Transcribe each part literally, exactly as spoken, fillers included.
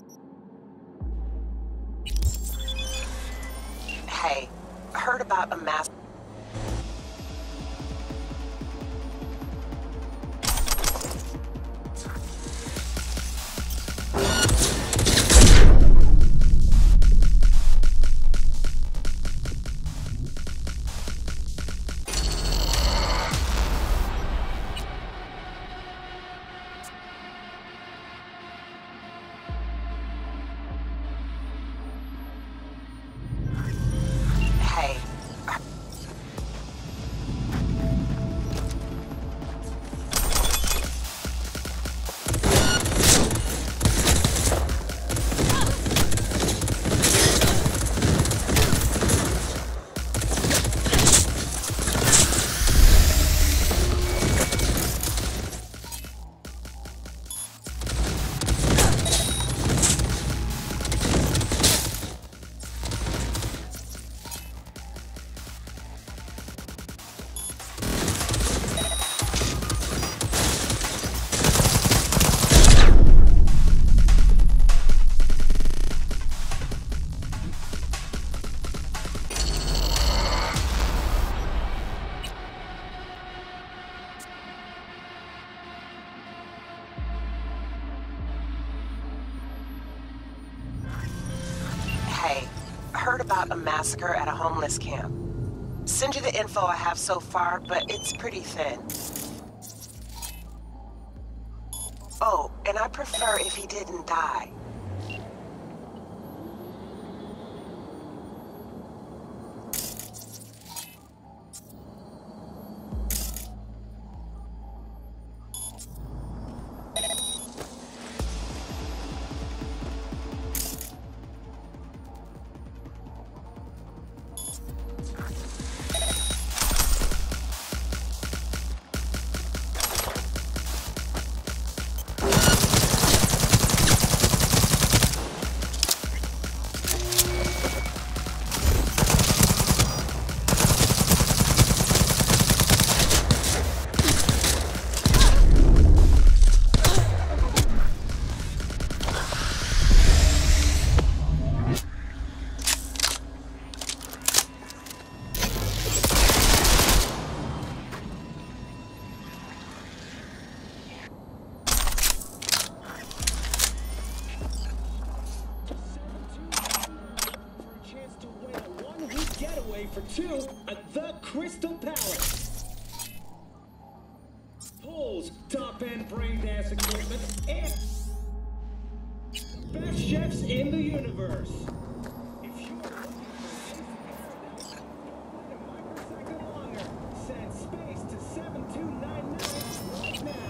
Hey, I heard about a mass. Hey, hey, I heard about a massacre at a homeless camp. Send you the info I have so far, but it's pretty thin. Oh, and I prefer if he didn't die. Getaway for two at the Crystal Palace. Pulls, top-end brain dance equipment, and best chefs in the universe. If you're looking for a microsecond longer, send space to seven two nine nine right now.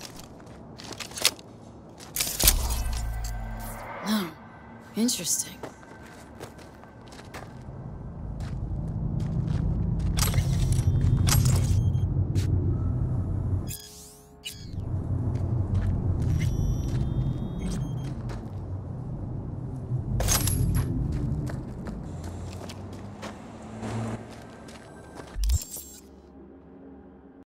Oh, interesting.